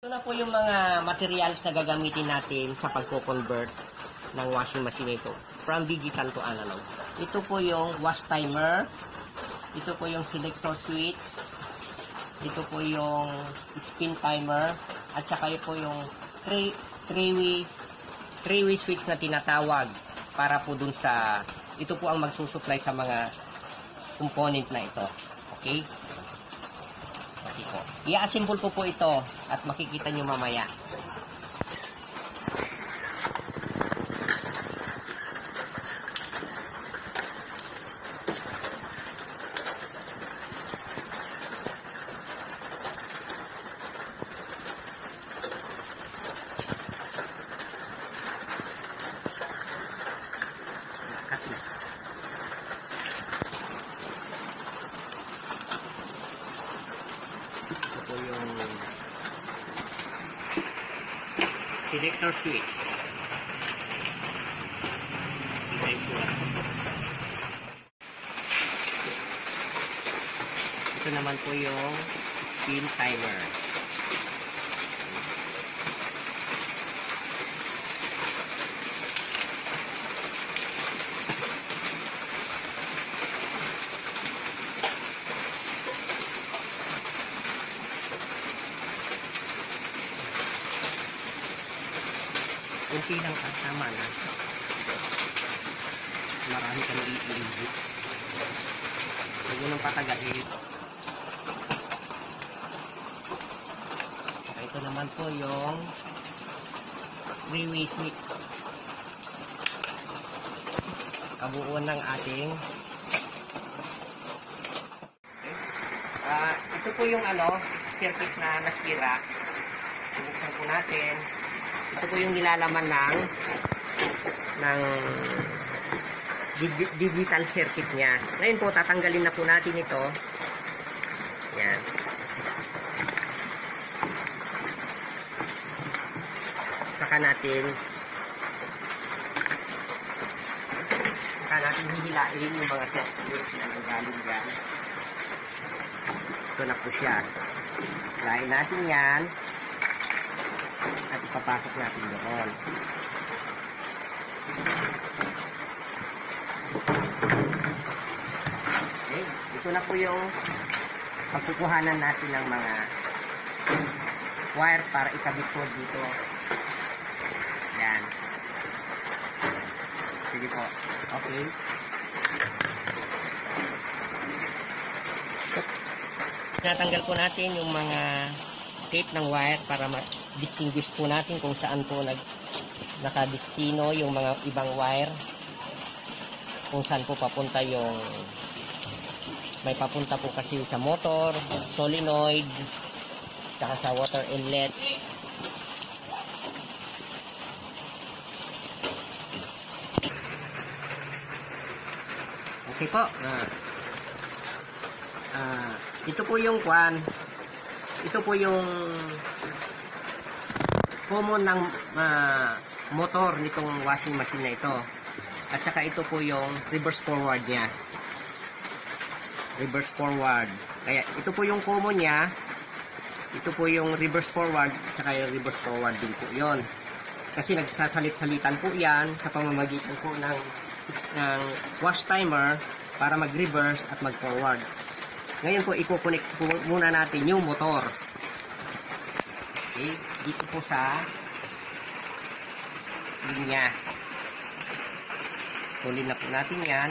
Ito na po yung mga materials na gagamitin natin sa pagko-convert ng washing machine ito from digital to analog. Ito po yung wash timer, ito po yung selector switch, ito po yung spin timer, at saka ito po yung three-way switch na tinatawag para po dun sa, ito po ang magsusupply sa mga component na ito. Okay? Okay po. I-assemble ko po ito at makikita nyo mamaya. Selector switch. Ito naman po yung spin timer. Kunti lang tama na. Marami ka nag-iinit. Huwag mo nang patagain. Ito naman po yung three-way switch. Kabuuan ng ating ito po yung circuit na nasira. Buksan po natin. Ito po yung nilalaman ng digital circuit niya. Ngayon po, tatanggalin na po natin ito. Yan. Saka natin hihilain yung mga circuit na nanggaling dyan. Ito na po siya. Hilain natin yan. At ipapasok natin doon. Okay, ito na po yung pagkukuhanan natin ng mga wire para ikabit po dito. Yan. Sige po. Okay. Natanggal po natin yung mga tape ng wire para ma-distinguish po natin kung saan po nakadestino yung mga ibang wire, kung saan po papunta yung may papunta po kasi sa motor, solenoid, saka sa water inlet. Okay po. Ito po yung ito po yung common ng motor nitong washing machine na ito. At saka ito po yung reverse forward niya. Reverse forward. Kaya ito po yung common niya. Ito po yung reverse forward. At saka yung reverse forward din po yun. Kasi nagsasalit-salitan po yan sa pamamagitan po ng wash timer para mag-reverse at mag-forward. Ngayon po, i-connect po muna natin yung motor. Okay, dito po sa linya. Tuloy na po natin yan.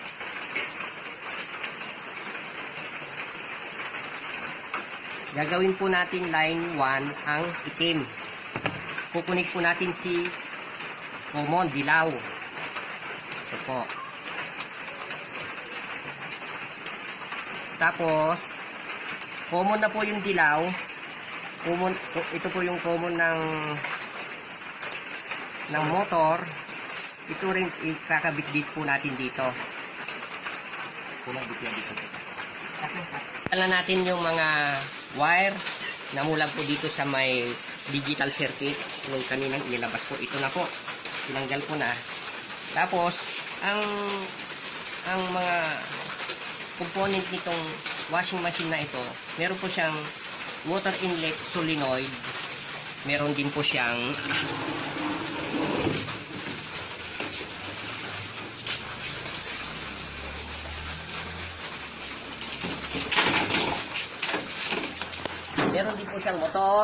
Gagawin po natin line 1 ang itim. Kukunik po natin si common, dilaw. Ito po. Tapos, common na po yung dilaw. Common, ito po yung common ng motor. Ito rin ikakabit-bit po natin dito. Tala natin yung mga wire na mula po dito sa may digital circuit. Yung kaninang inilabas po. Ito na po. Tinanggal ko na. Tapos, ang mga component nitong washing machine na ito, meron po siyang water inlet solenoid meron din po siyang motor.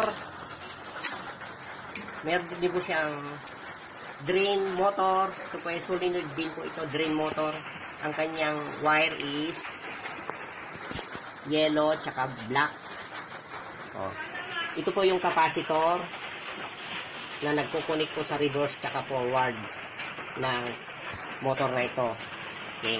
Meron din po siyang drain motor. Ito po ay solenoid din po ito, drain motor. Ang kanyang wire is yellow tsaka black. Oh. Ito po yung capacitor na nagkukunik po sa reverse tsaka forward ng motor na ito. Okay.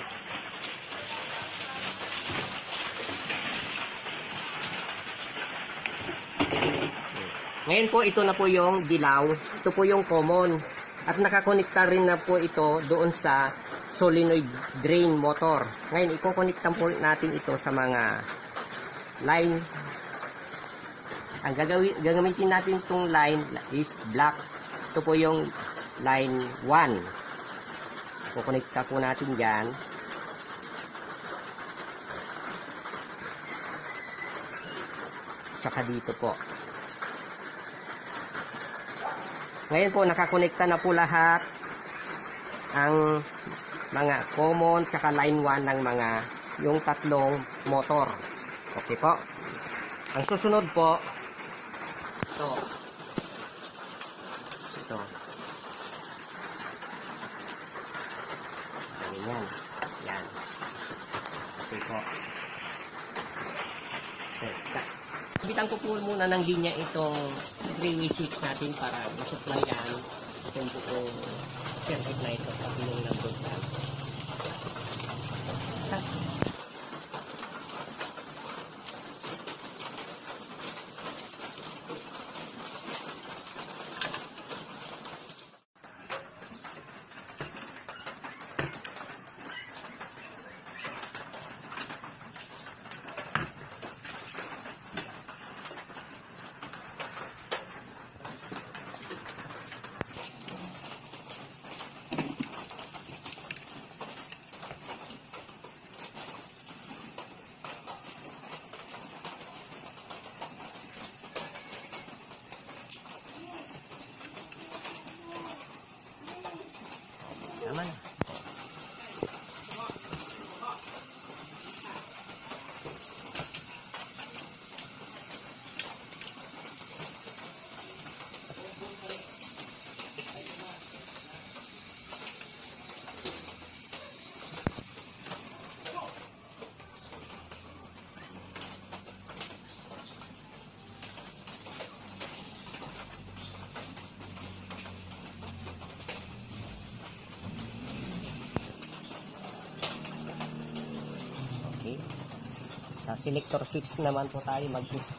Ngayon po, ito na po yung dilaw. Ito po yung common. At nakakonekta rin na po ito doon sa solenoid drain motor. Ngayon, ikokonektan po natin ito sa mga line. Ang gagamitin natin itong line is black. Ito po yung line 1. Ikokonekta po natin dyan. Tsaka dito po. Ngayon po, nakakonekta na po lahat ang mga common tsaka line 1 ng mga yung tatlong motor. Okay po. Ang susunod po, ito. Ito. Ganyan. Yan. Okay po. Okay. Bitan ko po muna ng linya itong 3W6 natin para masuplayan itong buong circuit na ito sa pinong ng voltan. Naman. Sa selector switch naman po tayo mag-push.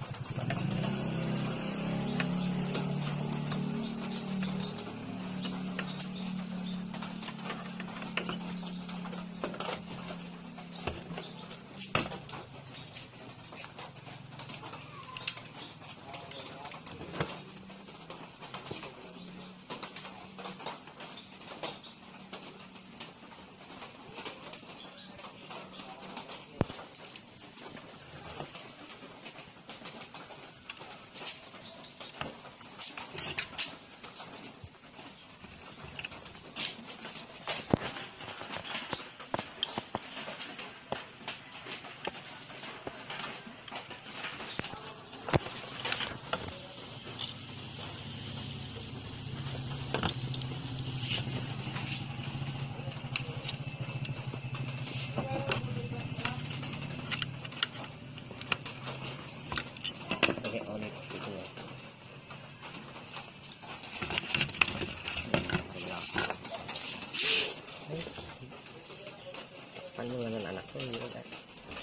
Okay, ulit dito na. Paano nga ng anak ko? Hindi ko dahil.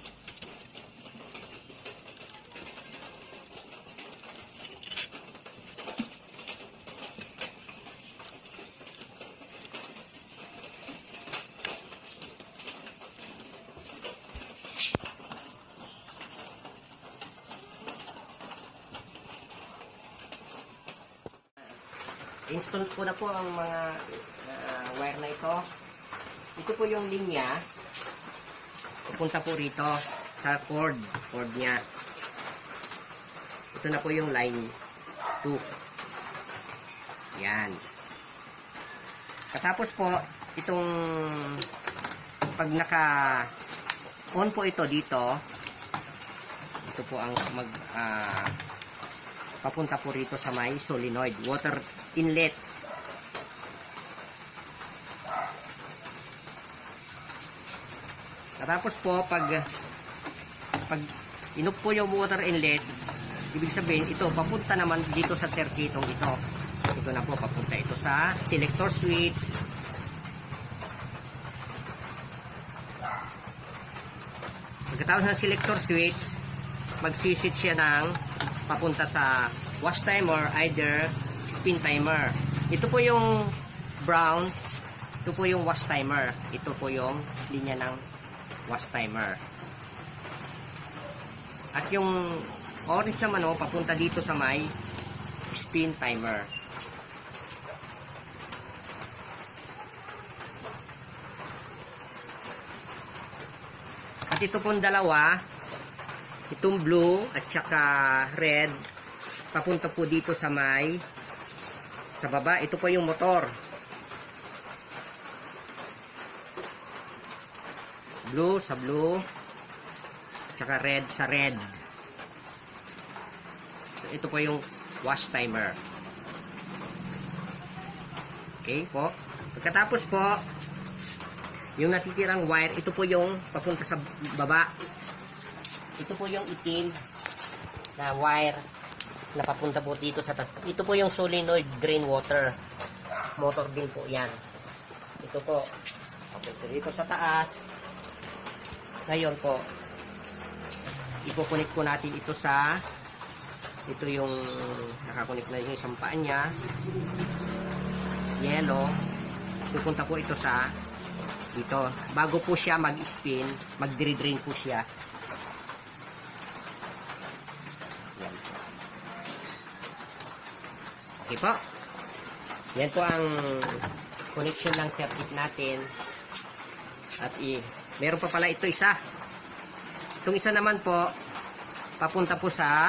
Install ko na po ang mga wire na ito. Ito po yung linya. Pupunta po rito sa cord niya. Ito na po yung line 2. Yan. Katapos po, itong pag naka-on po ito dito, ito po ang papunta po rito sa may solenoid, water inlet. Katapos po, pag inop po yung water inlet, ibig sabihin, ito, papunta naman dito sa circuitong ito. Ito na po, papunta ito sa selector switch. Pagkatapos ng selector switch, mag-switch siya ng papunta sa wash timer, either spin timer. Ito po yung brown, ito po yung wash timer. Ito po yung linya ng wash timer. At yung orange naman papunta dito sa may spin timer. At ito pong dalawa, itong blue at saka red, papunta po dito sa may, sa baba. Ito po yung motor. Blue sa blue, saka red sa red. So, ito po yung wash timer. Okay po. Pagkatapos po, yung natitirang wire, ito po yung papunta sa baba. Ito po yung itim na wire na papunta po dito sa taas. Ito po yung solenoid drain water. Motor din po yan. Ito po, papunta dito sa taas. Ngayon po, ipokunik po natin ito sa, ito yung nakakunik na yung isang paan niya. Yellow. Pupunta po ito sa dito. Bago po siya mag-spin, mag-drain po siya. Yan. Okay po. Yan po ang connection ng circuit natin. At meron pa pala ito isa. Itong isa naman po, papunta po sa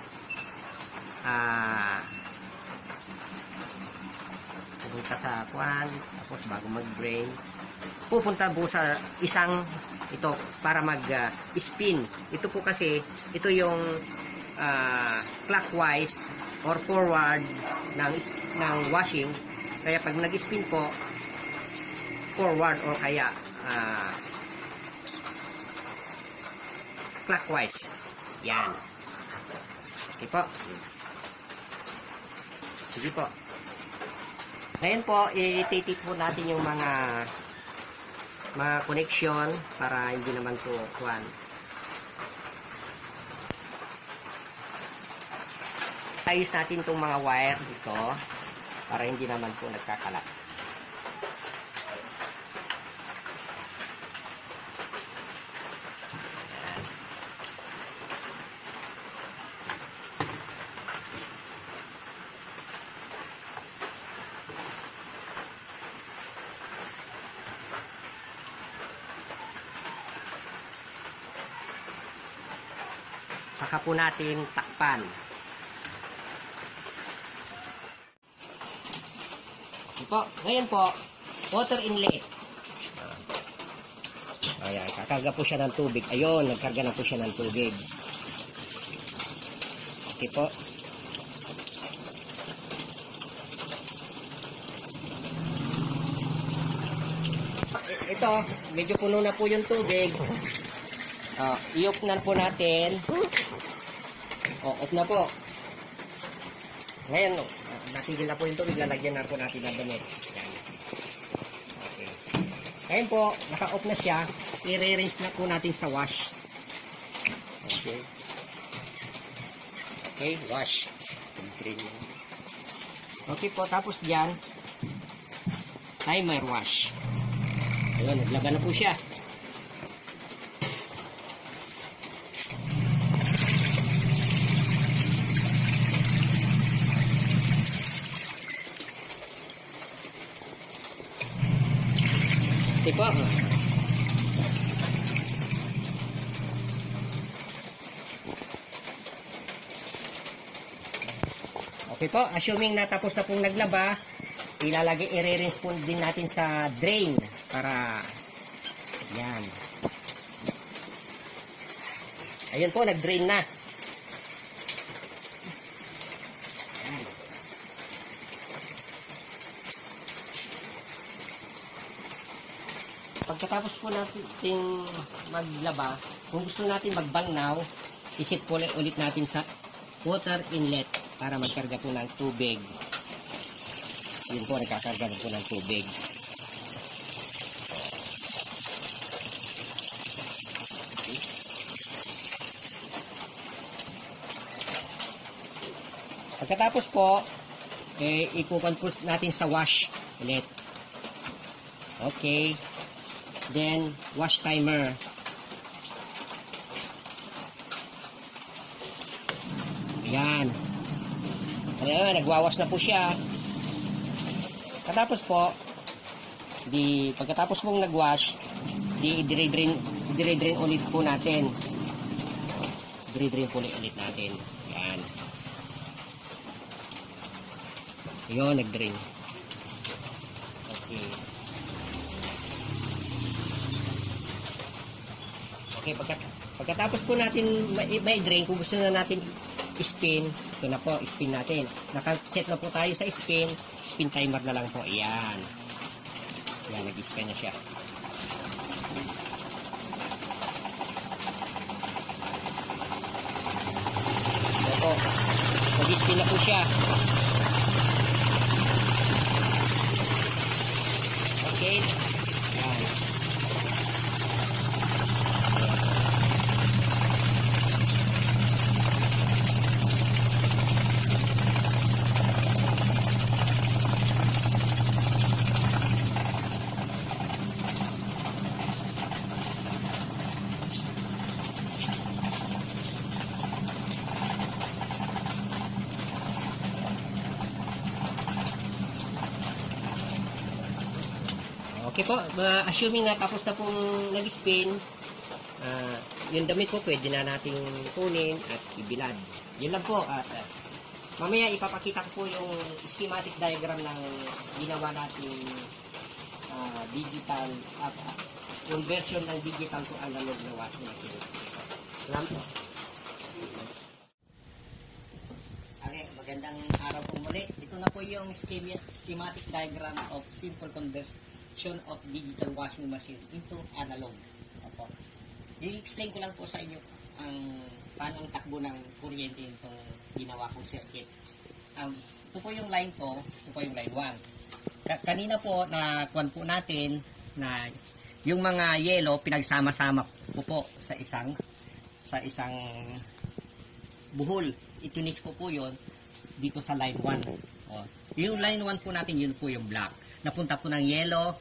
pupunta sa kwan, tapos bago mag-drain, pupunta po sa isang ito para mag-spin. Ito po kasi, ito yung clockwise or forward ng washing. Kaya pag nag-spin po, forward or kaya clockwise. Yan. Okay po. Sige po. Ngayon po, i-tape po natin yung mga connection para hindi naman po kuwan. Ayos natin itong mga wire dito para hindi naman po nagkakalat. Saka po natin takpan. Ito, ngayon po, water inlet. Ayan, kakarga po siya ng tubig. Ayun, nagkarga na po siya ng tubig. Okay po. Ito, medyo puno na po yung tubig. I-off na po natin. Off na po. Ngayon, natigil na po yung tubig. Lalagyan na po natin ng damit. Okay. Ngayon po, naka-off na siya. I-rinse na po natin sa wash. Okay. Okay, wash. Okay po, tapos dyan, timer wash. Ayun, naglaban na po siya. Okay po. Okay po, assuming na tapos na pong naglaba, i-rinse po din natin sa drain para yan. Ayun po, nag-drain na. Yan. Pagkatapos po natin maglaba, kung gusto natin magbangnaw, isit po ulit natin sa water inlet para magkarga po ng tubig. Yun po, nagkakarga po ng tubig. Pagkatapos po, ikukan po natin sa wash ulit. Okay. Then, wash timer. Ayan. Ayan, nagwawash na po siya. Pagkatapos po, pagkatapos mong nagwash, dire-drain ulit po natin. Dire-drain po ulit natin. Ayan. Ayun, nag-drain. Okay. Okay, pagkatapos po natin may drain, kung gusto na natin spin, ito na po, spin natin. Nakaset na po tayo sa spin timer na lang po. Ayan. Ayan, nag-spin na siya. Ito po, nag-spin na po siya. Okay. Ayan. Okay po, assuming na tapos na pong nag-spin, yung damit po pwede na nating kunin at ibilad. Yun lang po. At mamaya ipapakita ko po yung schematic diagram ng ginawa nating digital at yung version ng digital to analog na washing machine. Salamat po. Okay, magandang araw po muli. Ito na po yung schematic diagram of simple conversion of digital washing machine into analog. Opo. I-explain ko lang po sa inyo paano ang takbo ng kuryente itong ginawa kong circuit. Ito po yung line ko, ito po yung line 1. Kanina po na kuwan po natin na yung mga yellow pinagsama-sama ko po sa isang buhol. Itunis ko po yon dito sa line 1. O, yung line 1 po natin, yun po yung black. Napunta po ng yellow.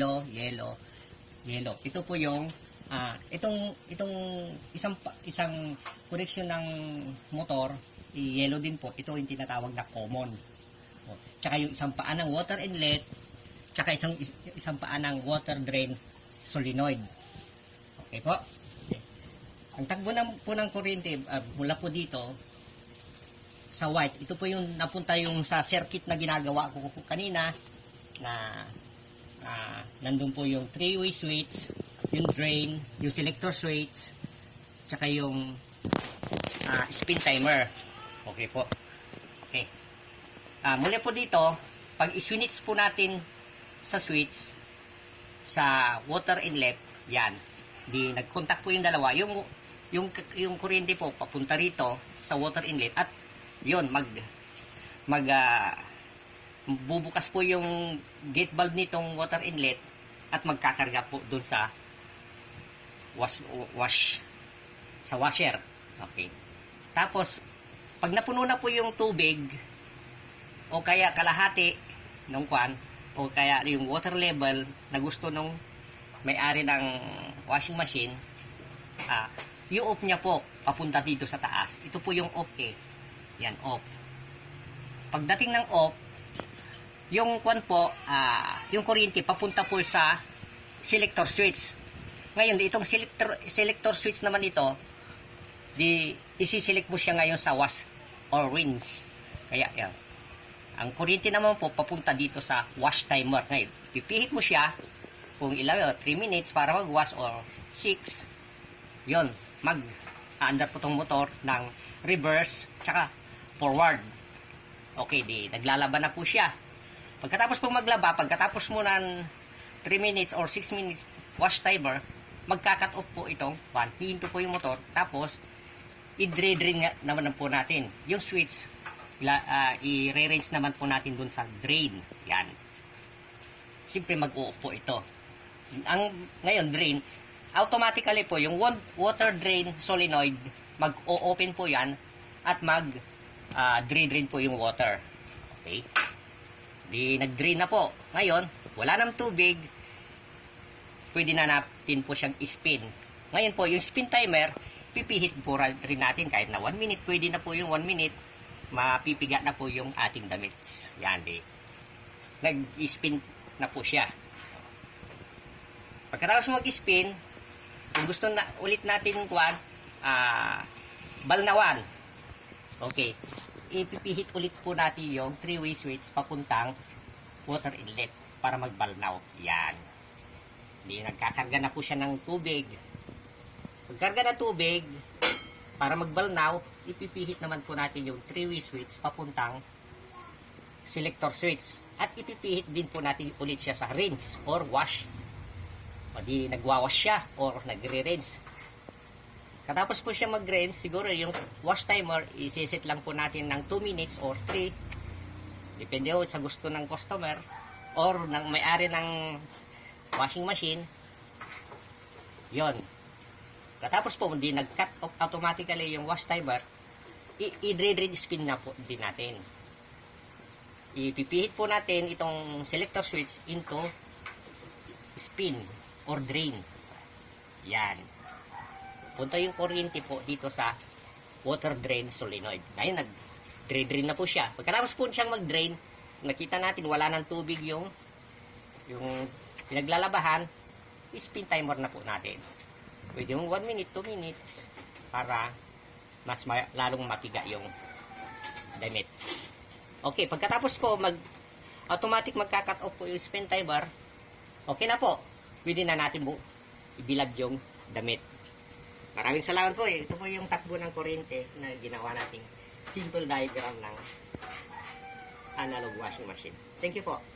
Ito po yung itong isang connection ng motor, yellow din po. Ito yung tinatawag na common. O, tsaka yung isang paan ng water inlet, tsaka isang paan ng water drain solenoid. Okay po. Okay. Ang takbo po ng kuryente mula po dito sa white. Ito po yung napunta yung sa circuit na ginagawa ko kanina, na nandun po yung 3-way switch, yung drain, yung selector switch, tsaka yung spin timer. Okay po. Okay. Muli po dito, pag i-switch po natin sa switch, sa water inlet, yan. Nag-contact po yung dalawa. Yung kuryente po, papunta rito sa water inlet at yun, bubukas po yung gate valve nitong water inlet at magkakarga po dun sa sa washer. Okay. Tapos, pag napuno na po yung tubig o kaya kalahati ng kwan o kaya yung water level na gusto nung may-ari ng washing machine, yung off niya po papunta dito sa taas. Ito po yung off Yan, off. Pagdating ng off, yung kwan po, yung kuryente papunta po sa selector switch. Ngayon, itong selector switch naman ito, isi-select mo siya ngayon sa wash or rinse. Kaya yan. Ang kuryente naman po papunta dito sa wash timer. Ngayon, pipihit mo siya kung ilan, 3 minutes para mag-wash or 6. Yun, mag-aandar po tong motor ng reverse tsaka forward. Okay, di naglalaban na po siya. Pagkatapos po maglaba, pagkatapos mo ng 3 minutes or 6 minutes wash timer, magka-cut off po itong hihinto po yung motor. Tapos, i-drain naman po natin yung switch. I-rearrange naman po natin dun sa drain. Yan. Siyempre mag-off po ito. Ngayon, drain, automatically po, yung water drain solenoid, mag-o-open po yan at mag-drain po yung water. Okay? Di nag-drain na po. Ngayon, wala nang tubig, pwede na natin po siyang spin. Ngayon po, yung spin timer, pipihit po rin natin kahit na 1 minute, pwede na po yung 1 minute, mapipiga na po yung ating damit. Yan, di. Nag-spin na po siya. Pagkatapos mag-spin, kung gusto na ulit natin balnawan. Okay. Ipipihit ulit po natin yung 3-way switch papuntang water inlet para magbalnaw. Yan. Di nagkakarga na po siya ng tubig. Pagkarga ng tubig, para magbalnaw, ipipihit naman po natin yung 3-way switch papuntang selector switch. At ipipihit din po natin ulit siya sa rinse or wash. O di nagwawash siya or nagre-rinse. Katapos po siya mag-rinse, siguro yung wash timer, isisit lang po natin ng 2 minutes or 3. Depende po sa gusto ng customer or ng may-ari ng washing machine. Yon. Katapos po, hindi nag-cut off automatically yung wash timer, i-drain spin na po din natin. Ipipihit po natin itong selector switch into spin or drain. Yan. Punta yung kuryente po dito sa water drain solenoid. Ngayon, nag-drain na po siya. Pagkatapos po siyang mag-drain, nakita natin wala nang tubig yung pinaglalabahan, spin timer na po natin. Pwede yung 1 minute, 2 minutes para mas lalong mapiga yung damit. Okay, pagkatapos po automatic magka-cut off po yung spin timer. Okay na po. Pwede na natin ibilad yung damit. Maraming salamat po. Ito po yung takbo ng kuryente na ginawa nating simple diagram ng analog washing machine. Thank you po.